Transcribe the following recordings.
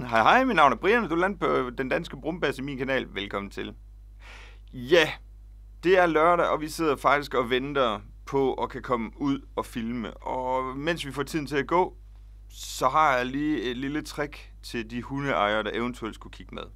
Hej, mit navn er Brian, og du lander på Den Danske Brumbasse, min kanal. Velkommen til. Ja, det er lørdag, og vi sidder faktisk og venter på at kan komme ud og filme. Og mens vi får tiden til at gå, så har jeg lige et lille trick til de hundeejere, der eventuelt skulle kigge med.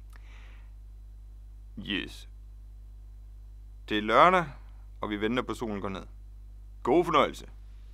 Yes. Det er lørdag, og vi venter på, at solen går ned. God fornøjelse.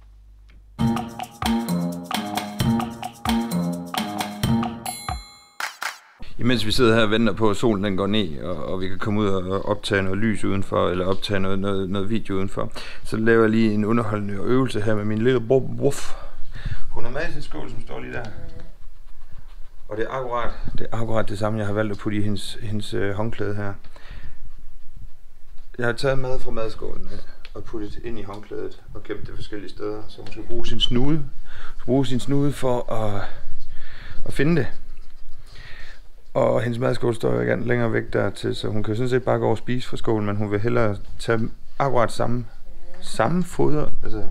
Imens vi sidder her og venter på, at solen den går ned, og vi kan komme ud og optage noget lys udenfor, eller optage noget video udenfor, så laver jeg lige en underholdende øvelse her med min lille bruff. Hun har med i sin skål, som står lige der. Og det er akkurat det samme, jeg har valgt at putte i hendes håndklæde her. Jeg har taget mad fra madskålen og puttet ind i håndklædet og gemt det forskellige steder, så hun skal bruge sin snude. Hun skal bruge sin snude for at finde det. Og hendes madskål står jo igen længere væk dertil, så hun kan sådan set bare gå over og spise fra skålen, men hun vil hellere tage akkurat samme foder. Altså.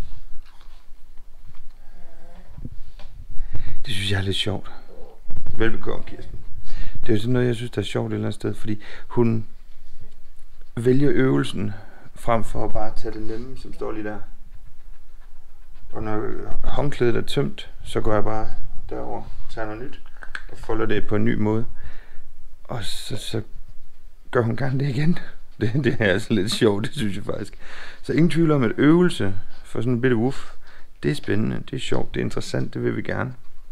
Det synes jeg er lidt sjovt. Velbekomme, Kirsten. Det er jo sådan noget, jeg synes, der er sjovt et eller andet sted, fordi hun vælger øvelsen frem for at bare tage det nemme, som står lige der. Og når håndklædet er tømt, så går jeg bare derover, tager noget nyt og folder det på en ny måde. Og så gør hun gerne det igen. Det er altså lidt sjovt, det synes jeg faktisk. Så ingen tvivl om, at øvelse for sådan en bitte wuff, det er spændende, det er sjovt, det er interessant, det vil vi gerne.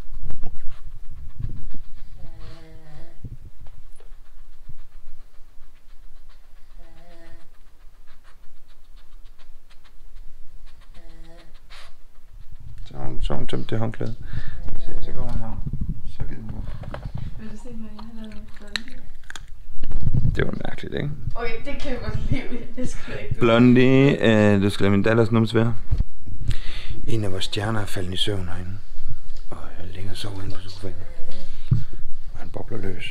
Så har hun tømt det håndklæde. Så går hun her. Så gider hun. Vil du se, hvad jeg har lavet Blondie? Det var mærkeligt, ikke? Okay, det kan jeg godt lide. Det skal ikke. Blondie, du skal lade min datters numse være. En af vores stjerner er faldet i søvn herinde. Og jeg ligger og sover inde på sofaen. Og han bobler løs.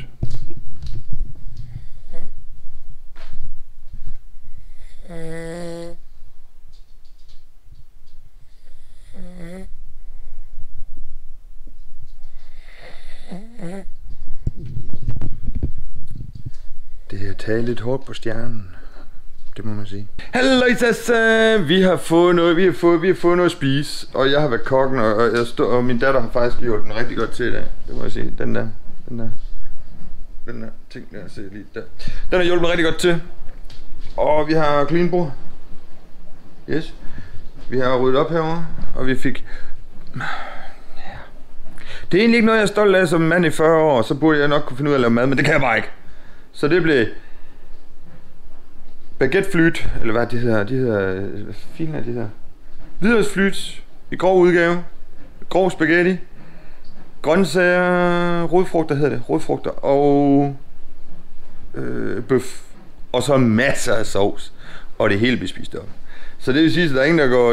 Det er taget lidt hårdt på stjernen. Det må man sige. Halløjsa! Vi har fået noget at spise. Og jeg har været kokken, og min datter har faktisk gjort den rigtig godt til i dag. Det må jeg sige. Den der ting der, se lige der. Den har hjulpet rigtig godt til. Og vi har clean bord. Yes. Vi har ryddet op herovre, og vi fik... Det er egentlig ikke noget, jeg er stolt af som mand i 40 år, så burde jeg nok kunne finde ud af at lave mad, men det kan jeg bare ikke. Så det blev baguetteflyt, eller hvad de hedder, hvad fint er de her? Hvidløgsflyt i grov udgave, grov spaghetti, grøntsager, rodfrugter og bøf, og så masser af sovs, og det hele bliver spist op. Så det vil sige, at der er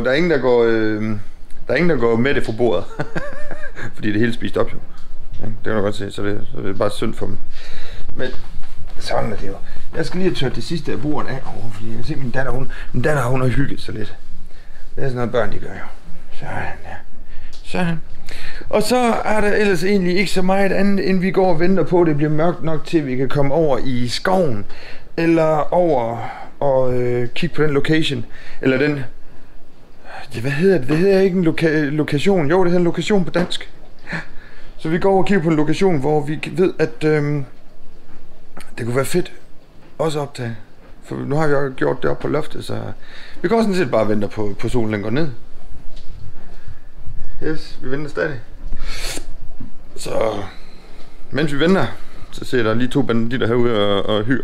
ingen, der går med det fra bordet. Fordi det hele spist op jo. Ja, det kan du godt se, så det er bare synd for dem. Men sådan er det jo. Jeg skal lige have tørt det sidste af bordet af, fordi jeg kan se, min datter hun har hygget sig lidt. Det er sådan noget børn, de gør jo. Sådan der. Sådan. Og så er der ellers egentlig ikke så meget andet, end vi går og venter på, at det bliver mørkt nok til, at vi kan komme over i skoven. Eller over og kigge på den location. Eller den... Hvad hedder det? Det hedder ikke en lokation. Jo, det hedder en lokation på dansk. Så vi går over og kigger på en lokation, hvor vi ved, at det kunne være fedt også at optage. For nu har vi jo gjort det op på loftet, så vi kan også sådan set bare vente på solen, den går ned. Yes, vi venter stadig. Så mens vi venter, så ser der lige 2 banditter herude og hygger.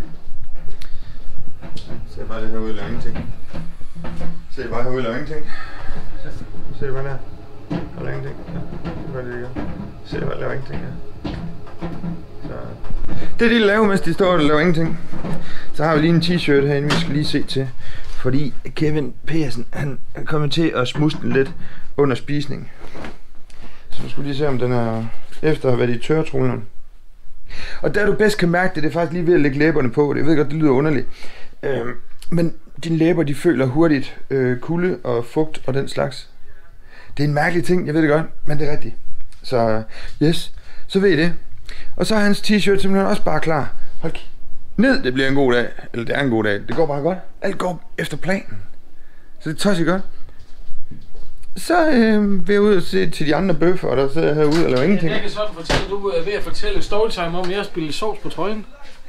Så jeg bare det herude og laver ingenting. Se bare herude og laver ingenting. Se bare der. Og laver ingenting. Ja, det var det igen. Se bare laver ingenting her. Så. Det er det, de laver, mens de står og laver ingenting. Så har vi lige en t-shirt herinde, vi skal lige se til. Fordi Kevin Petersen, han kommer til at smusse den lidt under spisning. Så nu skal vi lige se, om den er efter at have været i tørretrullen. Og der du bedst kan mærke det, det er faktisk lige ved at lægge læberne på. Jeg ved godt, det lyder underligt. Men dine læber, de føler hurtigt kulde og fugt og den slags. Det er en mærkelig ting, jeg ved det godt, men det er rigtigt. Så yes, Så ved I det. Og så er hans t-shirt simpelthen også bare klar. Hold ned, det bliver en god dag. Eller det er en god dag. Det går bare godt. Alt går efter planen. Så det tosser godt. Så vil jeg ud og se til de andre bøffer, der sidder herude og laver ingenting. Jeg kan sådan fortælle, du er ved at fortælle storytime om, at jeg spiller sovs på trøjen.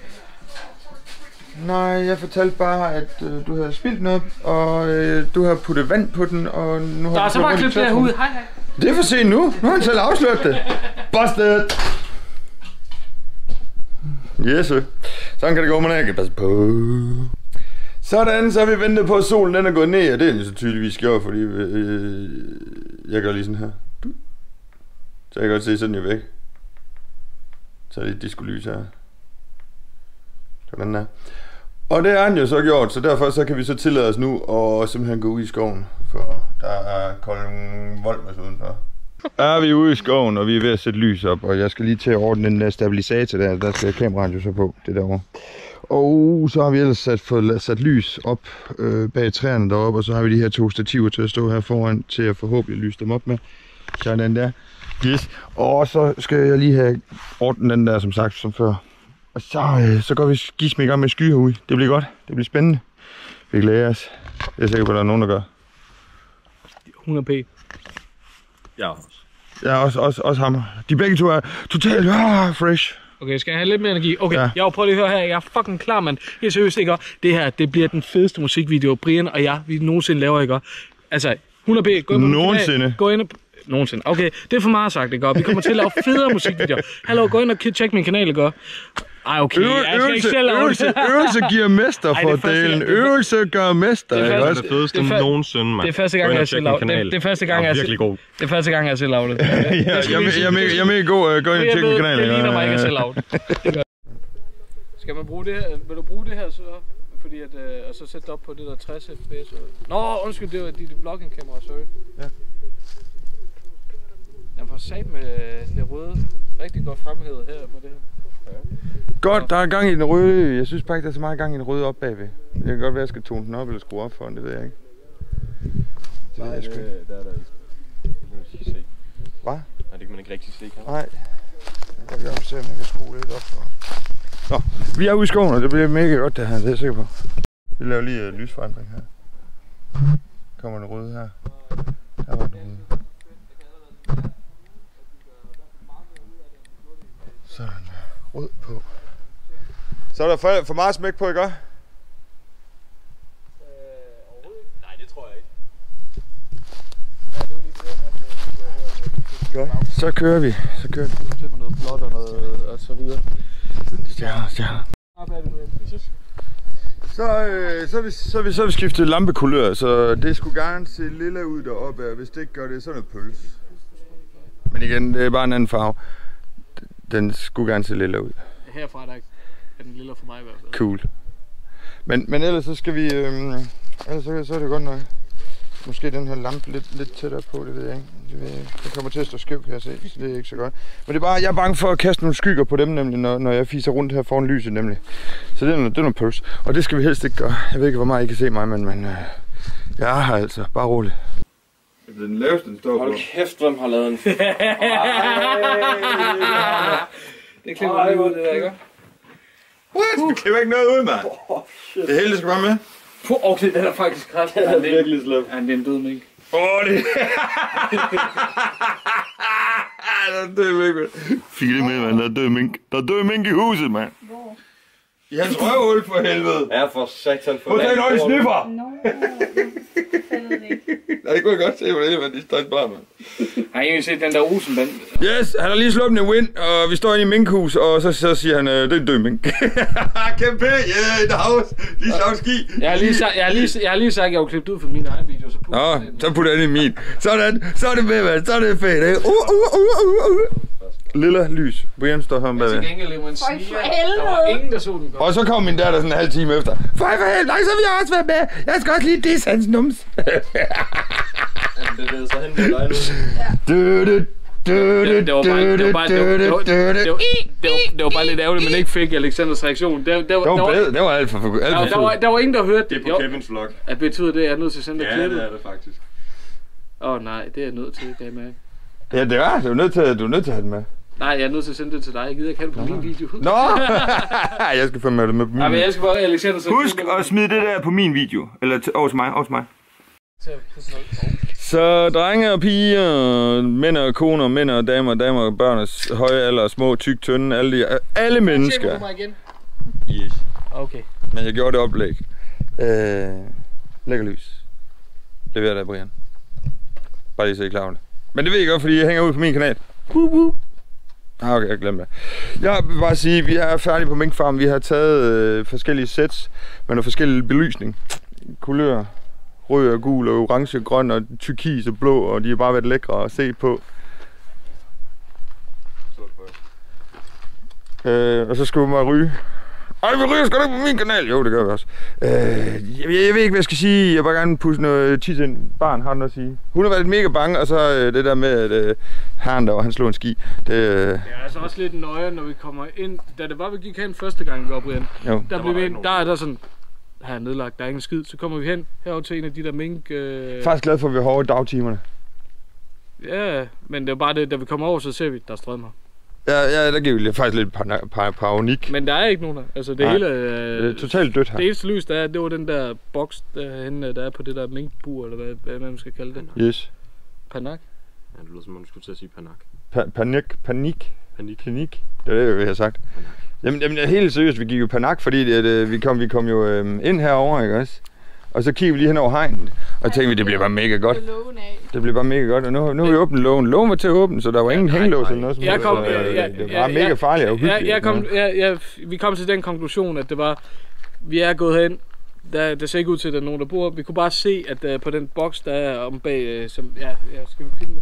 Nej, jeg fortalte bare, at du havde spildt noget, og du har puttet vand på den, og nu har Der er så bare klippet derude. Hej hej. Det er for sent nu. Nu har han selv afsløret det. Busted! Yes, sådan kan det gå, man ikke passe på. Sådan, så har vi ventet på, at solen den er gået ned, og det er den så tydeligvis gjort, fordi jeg gør lige sådan her. Så jeg kan godt se, sådan jeg væk. Så er det disco-lys her. Sådan der. Og det er han jo så gjort, så derfor så kan vi så tillade os nu og simpelthen gå ud i skoven, for der er Kolding Voldmars udenfor. Er vi ude i skoven, og vi er ved at sætte lys op, og jeg skal lige til at ordne den der stabilisator der skal kameraet jo så på, det derovre. Og så har vi ellers fået sat lys op bag træerne deroppe, og så har vi de her 2 stativer til at stå her foran, til at forhåbentlig lyse dem op med. Sådan der. Yes. Og så skal jeg lige have ordnet den der, som sagt, som før. Og så går vi gisme i gang med sky herude. Det bliver godt. Det bliver spændende. Vi glæder os. Jeg er sikker på, at der er nogen, der gør. 100p. Ja. Ja, også ham. De begge to er totalt fresh. Okay, skal jeg have lidt mere energi? Okay, ja. Jeg prøver lige at høre her. Jeg er fucking klar, mand. Helt seriøst, ikke? Det her, det bliver den fedeste musikvideo, Brian og jeg, vi nogensinde laver, ikke? Altså, 100p. Gå nogensinde. Gå ind og... Nogensinde. Okay, det er for meget sagt, ikke? Vi kommer til at lave federe musikvideoer. Hallo, gå ind og tjek min kanal, ikke? Ej, okay. Øvelse giver mesterfordelen. Øvelse gør mester. Det er det fedeste nogensinde, mand. Det er første gang, jeg selv laver det. Det er første gang, jeg virkelig god. Det er første gang, jeg selv laver det. Jeg er mega god. Gå ind og tjek min kanal. Det ligner mig ikke at selv lave det. Skal man bruge det her? Vil du bruge det her så? Fordi at, og så sætte det op på det der 60 fps. Nå, undskyld, det var dit vlogging-kamera, sorry. Ja. Den får sat med det røde. Rigtig godt fremhævet her med det her. Ja. Godt, der er gang i den røde. Jeg synes faktisk, der er så meget gang i den røde op bagved. Det kan godt være, at jeg skal tone den op eller skrue op for den, det ved jeg ikke. Nej, det er der ikke. Det kan man ikke se. Hvad? Nej, det kan man ikke rigtig se, kan man? Nej. Jeg kan godt se, om jeg kan skrue lidt op for. Nå, vi er ude i skoven, og det bliver mega godt det her, det er jeg sikker på. Vi laver lige lysforandring her. Kommer den røde her. Der var den røde. Sådan, rød på. Så er der for meget smæk på, ikke? Nej, det tror jeg ikke. Godt. Så kører vi. Så kører vi. Til med noget blåt og noget og så videre. Stjerner. Så har vi skiftet lampekulør, så det skulle gerne se lilla ud deroppe, og hvis det ikke gør det, så er noget pøls. Men igen, det er bare en anden farve. Den skulle gerne se lilla ud. Herfra er den lilla for mig i hvert fald. Cool. Men ellers så skal vi, ellers så er det godt nok. Måske den her lampe lidt tættere på, det ved jeg ikke. Det kommer til at stå skævt, kan jeg se, så det er ikke så godt. Men det er bare, jeg er bange for at kaste nogle skygger på dem, nemlig, når jeg fiser rundt her foran lyset, nemlig. Så det er noget pøls, og det skal vi helst ikke gøre. Jeg ved ikke, hvor meget I kan se mig, men jeg er her altså. Bare roligt. Det er den laveste, den står på. Hold kæft, hvem har lavet en... Det klipper lige ud, det der, ikke? What? Vi klipper ikke noget ud, mand. Det hele skal bare med. Okay, den er faktisk ret. Den er virkelig slem. Ja, det er en død mink. Det der er død mink, fik det med, mand. Der er død mink. Der er død mink i huset, mand. Hvor? I hans røvhul, for helvede. Ja, for satan for... Prøv at tage en øje sniffer. Nå, jeg fattede det ikke. Nej, det kunne jeg godt se, hvor det er, de står bare, mand. Har I egentlig set den der Olsenband? Yes, han har lige sluppet en wind, og vi står inde i minkhus, og så siger han, det er en død mink. Kæmpe, yeah, in the house. Lige slagski. Jeg har lige sagt, at jeg har klippet ud for min egen video, så putter så putter jeg den i min. Sådan, så er det med, mand. Så er det fedt, ikke? Lilla lys. Brian står her bagved. Til gengæld lever en sniger. Der var ingen, der så den godt. Og så kom min datter sådan en halv time efter. For helvede, nej, så vil jeg også være med. Jeg skal også lige disse hans nums. Det ved så hen med dig nu. Det var bare lidt ærgerligt, men ikke fik Alexanders reaktion. Det var alt for der var ingen, der hørte det. Det er på Kevins vlog. At betyder det, at jeg er nødt til at sende dig klippet? Ja, det er det faktisk. Nej, det er jeg nødt til, kan jeg mærke. Ja, det er. Du er nødt til at have den med. Nej, jeg er nødt til at sende det til dig. Jeg gider ikke have det på min video. Nå! Jeg skal følge med på min Ja, men jeg skal bare Alexander så... Husk at smide det der på min video. Eller over til mig, Så drenge og piger, mænd og koner, mænd og damer, børn og høje alder, små, tyk, tynde, alle mennesker. Tjekker du mig igen? Yes. Okay. Men jeg gjorde det oplæg. Lækker lys. Leverer dig, Brian. Bare lige så I klar over det. Men det ved jeg godt, fordi jeg hænger ud på min kanal. Okay, jeg glemte det. Jeg vil bare sige, at vi er færdige på minkfarmen. Vi har taget forskellige sets med noget forskellig belysning. Kulør, rød og gul og orange, grøn og turkis og blå, og de har bare været lækre at se på. Og så skal vi bare ryge. Ej, vi ryger sgu da ikke på min kanal. Jo, det gør vi også. Jeg ved ikke, hvad jeg skal sige. Jeg vil bare gerne pusse noget tis ind. Barn har noget at sige. Hun har været mega bange, og så det der med, at herren der, han slog en ski. Det er altså også lidt nøje, når vi kommer ind. Da det var, vi gik hen første gang, vi var, Brian. Jo. Der blev vi ind. Der er der sådan... Her er nedlagt, der er ingen skid. Så kommer vi hen herover til en af de der mink... Faktisk glad for, at vi har hårde dagtimerne. Ja, men det er bare det, da vi kommer over, så ser vi, der strømmer. Ja, der giver vi faktisk lidt panik. Men der er ikke nogen der. Altså det hele... det er totalt dødt her. Det eneste lys, der er, det var den der boks derhenne, der er på det der minkbur, eller hvad man skal kalde det. Yes. Panak? Ja, det lyder som om, du skulle til at sige panak. Panik. Det er det, vi har sagt. Panak. Jamen helt seriøst, vi gik jo panak, fordi vi kom jo ind herover, ikke også? Og så kiggede vi lige hen over hegnet, og tænkte vi, det bliver bare mega godt. Det bliver bare mega godt, og nu har vi åbnet lågen. Lågen var til at åbne, så der var ingen hængelås eller noget som helst. Det var mega farligt og hyggeligt. Vi kom til den konklusion, at det var, vi er gået hen. Der ser ikke ud til, at der er nogen, der bor. Vi kunne bare se, at på den boks, der er om bag, som... Ja, skal vi finde det?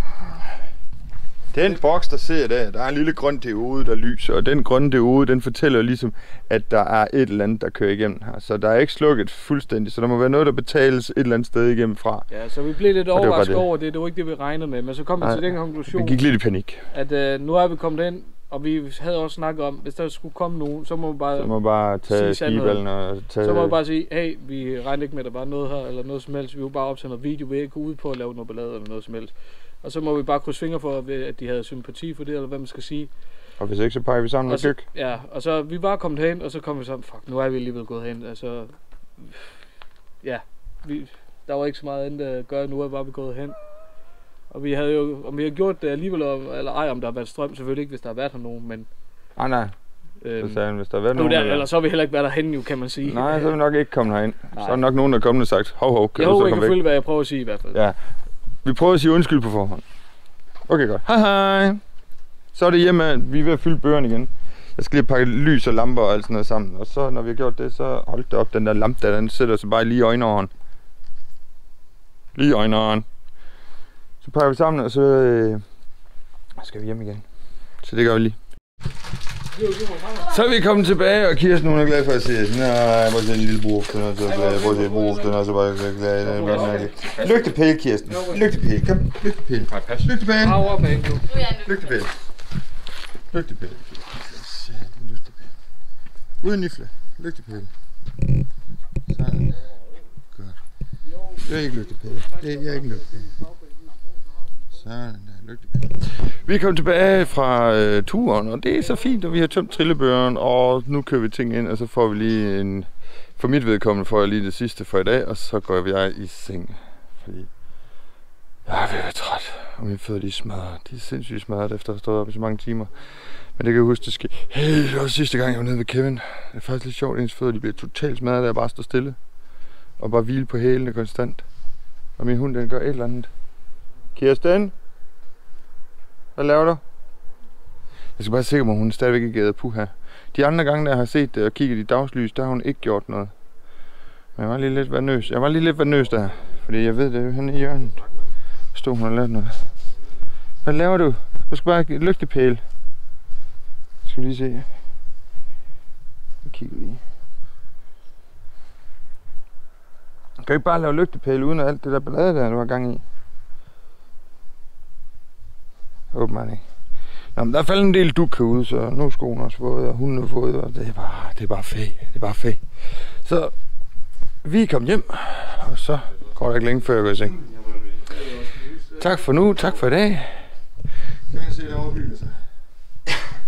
Den boks, der ser der er en lille grøn diode, der lyser, og den grønne diode, den fortæller ligesom, at der er et eller andet, der kører igennem her. Så der er ikke slukket fuldstændig, så der må være noget, der betales et eller andet sted igennem fra. Ja, så vi blev lidt overrasket over det. Det var ikke det, vi regnede med, men så kom vi til den konklusion. Vi gik lidt i panik. At nu er vi kommet ind, og vi havde også snakket om, hvis der skulle komme nogen, så må vi bare tage skiballen og tage... Så må vi bare sige, hey, vi regner ikke med, at der var noget her, eller noget som helst. Vi vil bare optage noget video, vi vil ikke gå ud på at lave noget ballade eller noget som helst. Og så må vi bare krydse fingre for, at de havde sympati for det, eller hvad man skal sige. Og hvis ikke, så peger vi sammen og dyk. Ja, og så vi var kommet hen, og så kom vi sammen, fuck, nu er vi alligevel gået hen. Altså, ja, der var ikke så meget andet at gøre, nu er vi gået hen. Og vi havde jo, om vi har gjort det alligevel, eller ej, om der har været strøm, selvfølgelig ikke, hvis der har været her nogen, men... Nej. Hvis der har været nogen... Eller så har vi heller ikke været derhenne, jo, kan man sige. Nej, så er vi nok ikke kommet herind. Nej. Så er nok nogen, der er kommet og sagt, hov, kan du så komme væk? Jeg følge, hvad jeg prøver at sige i hvert fald. Ja. Vi prøver at sige undskyld på forhånd. Okay, godt. Hej. Så er det hjemme, vi er ved at fylde bøgerne igen. Jeg skal lige pakke lys og lamper og alt sådan noget sammen. Og så, når vi har gjort det, så hold det op, den der lampe der, den sætter sig bare lige i øjenåren. Lige i øjenåren. Så pakker vi sammen, og så skal vi hjem igen. Så det gør vi lige. Så er vi kommet tilbage, og Kirsten, hun er glad for at se os. Nej, prøv at se en lille brug, den er så glad. Prøv at se brug, den er så bare glad. Lygtepæl, Kirsten. Lygtepæl, kom. Lygtepæl. Lygtepæl. Lygtepæl. Lygtepæl. Uden nifle. Lygtepæl. Sådan. Godt. Det er ikke lygtepæl. Jeg er ikke lygtepæl. Sådan der, lygtepæl. Vi er kommet tilbage fra turen, og det er så fint, og vi har tømt trillebøren, og nu kører vi ting ind, og så får vi lige en... For mit vedkommende får jeg lige det sidste for i dag, og så går jeg i seng, fordi jeg er ved at være træt, og mine fødder de er smadret. De er sindssygt smadret efter at have stået op i så mange timer. Men det kan jeg huske, det sker. Hey, det var sidste gang, jeg var nede ved Kevin. Det er faktisk lidt sjovt, at ens fødder de bliver totalt smadret, da jeg bare står stille. Og bare hvile på hælene konstant. Og min hund, den gør et eller andet. Kirsten? Hvad laver du? Jeg skal bare sikre mig, at hun stadigvæk ikke æder puha. De andre gange, der jeg har set det og kigget i dagslys, der har hun ikke gjort noget. Men jeg var lige lidt nervøs. Jeg var lige lidt nervøs der, fordi jeg ved det, henne i hjørnet. Stod hun og lavede noget. Hvad laver du? Du skal bare lygtepæl. Skal vi lige se. Jeg kigger lige. Du kan ikke bare lave lygtepæl uden alt det der ballade der, du har gang i. Åbenbart ikke. Nå, men der er faldet en del duk herude, så nu er skoene også våde, og hunden er våde, og det er bare fedt. Det er bare fedt. Så vi er kommet hjem, og så går der ikke længe før jeg går i seng. Tak for nu, tak for i dag. Kan jeg se, der overhygger sig?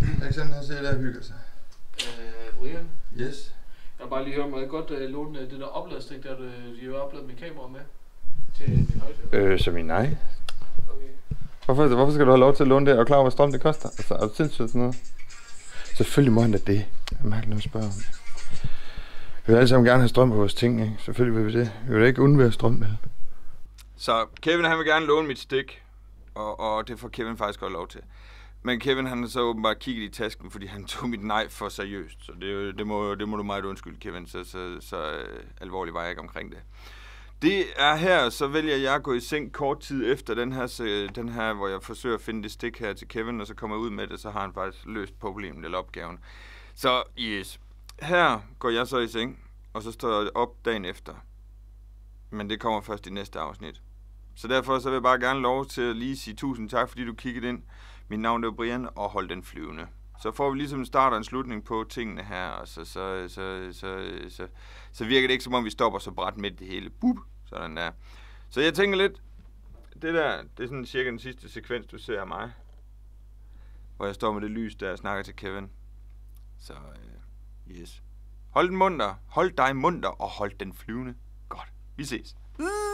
Alexander han sidder der og hygger sig. Brian? Yes. Jeg har bare lige hørt mig godt låne det der opladstik, der de har opladet min kamera med til min højtaler. Så min nej. Okay. Hvorfor skal du have lov til at låne det? Er du klar over, hvad strøm det koster? Altså, er du sindssygt sådan noget? Selvfølgelig må han da det. Jeg mærker noget at spørge om. Vi vil alle sammen gerne have strøm på vores ting, ikke? Selvfølgelig vil vi det. Vi vil da ikke undvære strøm, vel? Så Kevin, han vil gerne låne mit stik. Og det får Kevin faktisk godt lov til. Men Kevin, han har så åbenbart kigget i tasken, fordi han tog mit nej for seriøst. Så det må du meget undskylde, Kevin. Så alvorligt var jeg ikke omkring det. Det er her, så vælger jeg at gå i seng kort tid efter den her, hvor jeg forsøger at finde det stik her til Kevin, og så kommer jeg ud med det, så har han faktisk løst problemet eller opgaven. Så yes, her går jeg så i seng, og så står jeg op dagen efter. Men det kommer først i næste afsnit. Så derfor så vil jeg bare gerne lov til at lige sige tusind tak, fordi du kiggede ind. Mit navn er Brian, og hold den flyvende. Så får vi ligesom en start og en slutning på tingene her, og så virker det ikke som om vi stopper så bræt midt det hele. Bup, sådan der. Så jeg tænker lidt, det er sådan cirka den sidste sekvens, du ser af mig. Hvor jeg står med det lys, der snakker til Kevin. Så yes. Hold dig munter, og hold den flyvende. Godt, vi ses.